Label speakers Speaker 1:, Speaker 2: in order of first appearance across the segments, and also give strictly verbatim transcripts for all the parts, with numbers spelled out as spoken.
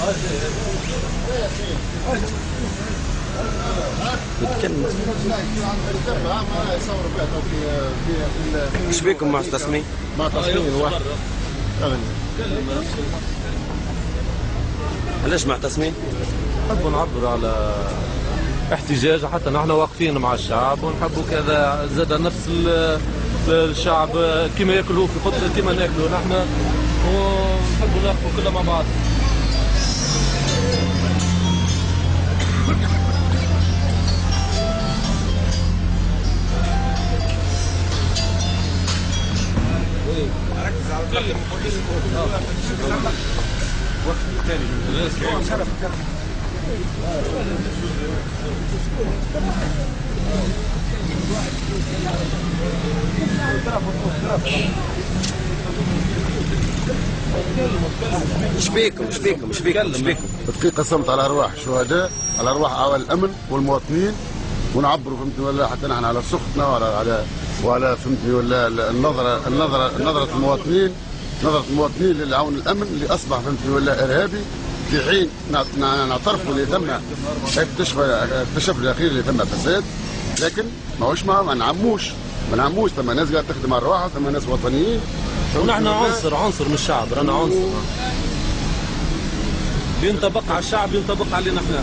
Speaker 1: ايش بيكم مع تصميم؟
Speaker 2: مع تصميم واحد.
Speaker 1: علاش مع تصميم؟
Speaker 3: نحبوا نعبروا على احتجاج، حتى نحن واقفين مع الشعب ونحبوا كذا زاد نفس الشعب كما ياكلوا في خطة كما ناكلوا نحن، ونحبوا ناكلوا كلنا مع بعض.
Speaker 1: ايش بيكم ايش بيكم ايش بيكم ايش بيكم؟
Speaker 2: دقيقة صمت على أرواح الشهداء، على أرواح أعوان الأمن والمواطنين، ونعبروا فهمتني ولا حتى نحن على سخطنا وعلى على وعلى فهمتني ولا النظرة النظرة نظرة المواطنين نظرة المواطنين للعون الأمن اللي أصبح فهمتني ولا إرهابي، في حين نعترفوا اللي تم اكتشف اكتشف الأخير اللي تم فساد، لكن ماهوش ما نعموش ما نعموش ثم ناس قاعدة تخدم على أرواحها، ثم ناس وطنيين.
Speaker 3: ونحن عنصر عنصر من الشعب، رانا عنصر ينطبق على الشعب، ينطبق علينا احنا.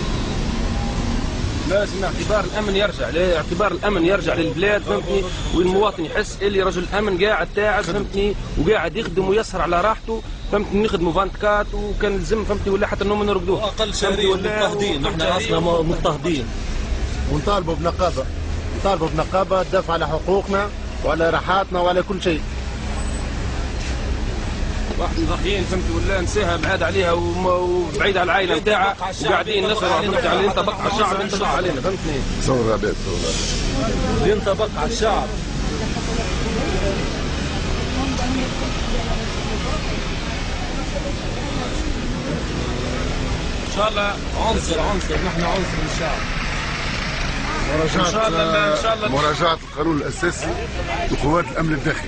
Speaker 3: لازم اعتبار الامن يرجع، اعتبار الامن يرجع للبلاد فهمتني، والمواطن يحس اللي رجل امن قاعد تاعس فهمتني، وقاعد يخدم ويسهر على راحته فهمتني، نخدموا فانتكات وكان لزم فهمتني ولا حتى النوم نرقدوه. اقل شهريا مضطهدين، نحن اصلا مضطهدين.
Speaker 4: ونطالبوا بنقابه، نطالبوا بنقابه تدافع على حقوقنا وعلى راحاتنا وعلى كل شيء.
Speaker 3: واحد ضحيين فهمت ولا نساها بعاد عليها وبعيد على العائله نتاعها، وقاعدين نسهروا فهمت على ينطبق على الشعب، ينطبق علينا فهمتني.
Speaker 2: صور عباد صور
Speaker 3: ينطبق على الشعب. ان شاء الله عنصر عنصر نحن عنصر من الشعب.
Speaker 2: مراجعة
Speaker 3: ان شاء الله ان شاء الله
Speaker 2: مراجعة القانون الاساسي لقوات الامن الداخلي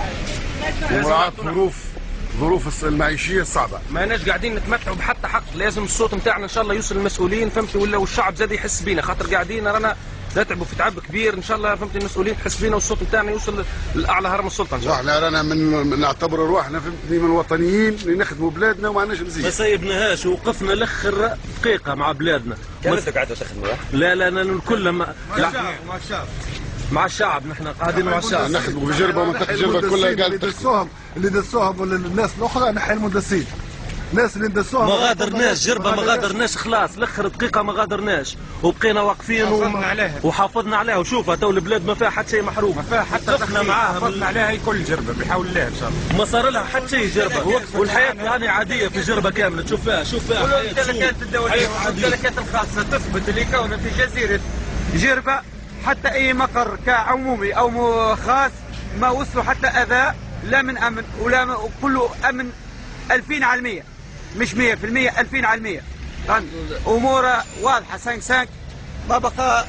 Speaker 2: ومراعاة ظروف ظروف المعيشيه الصعبه.
Speaker 5: ما ناش قاعدين نتمتعوا بحتى حق، لازم الصوت نتاعنا ان شاء الله يوصل للمسؤولين فهمتي، ولا والشعب زاد يحس بينا، خاطر قاعدين رانا نتعبوا في تعب كبير، ان شاء الله فهمتي المسؤولين تحس بينا والصوت نتاعنا يوصل لاعلى هرم السلطه ان شاء الله.
Speaker 2: واحنا رانا من نعتبر رواحنا فهمتني من وطنيين اللي نخدموا بلادنا وما عندناش مزيد.
Speaker 3: ما سيبناهاش ووقفنا لاخر دقيقه مع بلادنا.
Speaker 1: كانت قاعده تخدموا؟
Speaker 3: لا لا لا الكل مع الشعب مع الشعب نحن قاعدين مع الشعب
Speaker 2: نخدموا في جربه ومنطقه جربه كلها قاعده
Speaker 4: اللي دسوهم اللي دسوهم للناس الاخرى نحي المدسين. الناس اللي ندسوها
Speaker 3: ما غادرناش جربه، ما غادرناش خلاص لاخر دقيقه ما غادرناش، وبقينا واقفين
Speaker 5: وحافظنا عليها
Speaker 3: وحافظنا عليها. وشوفها تو البلاد ما فيها حتى شيء محروم،
Speaker 5: ما فيها حتى
Speaker 3: وقفنا معاها
Speaker 5: حافظنا عليها كل جربه بحول الله ان شاء الله.
Speaker 3: ما صار لها حتى شيء جربه، والحياه يعني عاديه في جربه كامله. تشوف فيها شوف فيها
Speaker 5: الممتلكات الدوليه والممتلكات الخاصه تثبت اللي كونها في جزيره جربه، حتى اي مقر كعمومي او خاص ما وصلوا حتى اذى لا من امن ولا كله امن ألفين على المية، مش مية في المية، ألفين على المية. اموره واضحه سانك سانك، ما بقى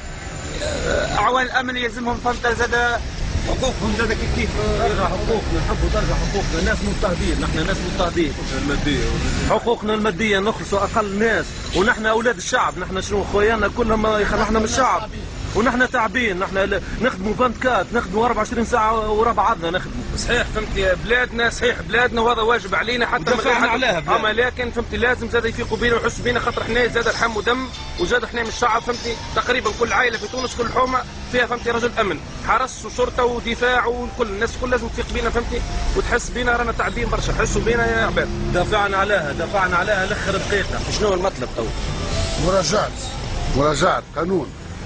Speaker 5: اعوان الامن يلزمهم فهمت زاد حقوقهم زاد كيف كيف.
Speaker 3: درجة حقوقنا، نحبوا درجة حقوقنا، ناس مضطهدين، نحن ناس مضطهدين. المادية حقوقنا المادية نخلصوا أقل ناس، ونحن أولاد الشعب، نحن شنو خويانا كلهم نحن من الشعب، ونحن تعبين، نحن نخدموا فانتكات، نخدموا أربعة وعشرين ساعة ورا بعضنا نخدموا.
Speaker 5: صحيح فهمتي بلادنا، صحيح بلادنا وهذا واجب علينا حتى
Speaker 3: دفعنا عليها،
Speaker 5: اما لكن فهمتي لازم زاد يفيقوا بينا ويحسوا بينا، خاطر احنا زاد لحم ودم وزاد احنا من الشعب فهمتي. تقريبا كل عائله في تونس كل حومه فيها فهمتي رجل امن، حرس وشرطه ودفاع وكل الناس كل لازم تفيق بينا فهمتي وتحس بينا رانا تعبين برشا، حسوا بينا يا عباد.
Speaker 3: دافعنا عليها دافعنا عليها لاخر دقيقه.
Speaker 1: شنو هو المطلب تو؟
Speaker 2: مراجعه مراجعه قانون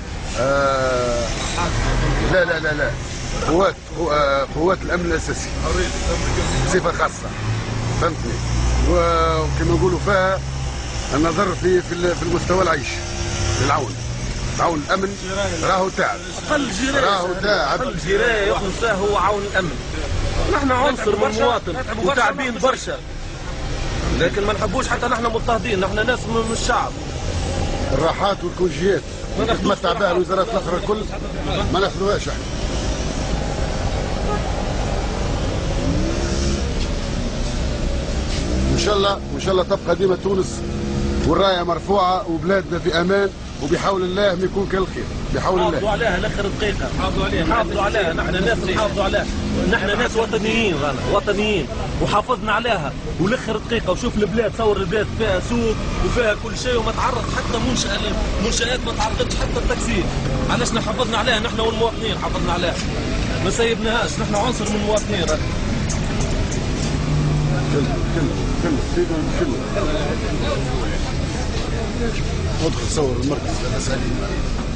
Speaker 2: آه لا لا لا لا قوات قوات الامن الاساسي بصفه خاصه فهمتني، وكما نقولوا فيها النظر في في المستوى العيش للعون، عون الامن راهو تعب،
Speaker 3: اقل جرايه
Speaker 2: راهو تعب،
Speaker 3: اقل جرايه ياخذ فيها هو عون الامن. نحن عنصر من المواطن وتعبين برشا، لكن ما نحبوش حتى نحن مضطهدين، نحن ناس من الشعب.
Speaker 2: الراحات والكونجيات اللي تتمتع بها الوزارات الاخرى الكل ما ناخذوهاش احنا. ان شاء الله الله وان شاء الله تبقى ديما تونس والرايه مرفوعه وبلادنا في امان وبحول الله ما يكون كالخير بحول الله.
Speaker 3: حافظوا عليها الاخر دقيقه، حافظوا عليها حافظوا عليها، نحن ناس نحافظوا عليها، نحن ناس وطنيين رانا وطنيين وحافظنا عليها والاخر دقيقه. وشوف البلاد، صور البلاد فيها سوق وفيها كل شيء وما تعرض حتى منشأة منشآت ما تعرضتش حتى التكسير. علاش حافظنا عليها نحن والمواطنين حافظنا عليها ما سيبناهاش، نحن عنصر من المواطنين.
Speaker 2: كله كله كله كله ادخل صور المركز الاسالي.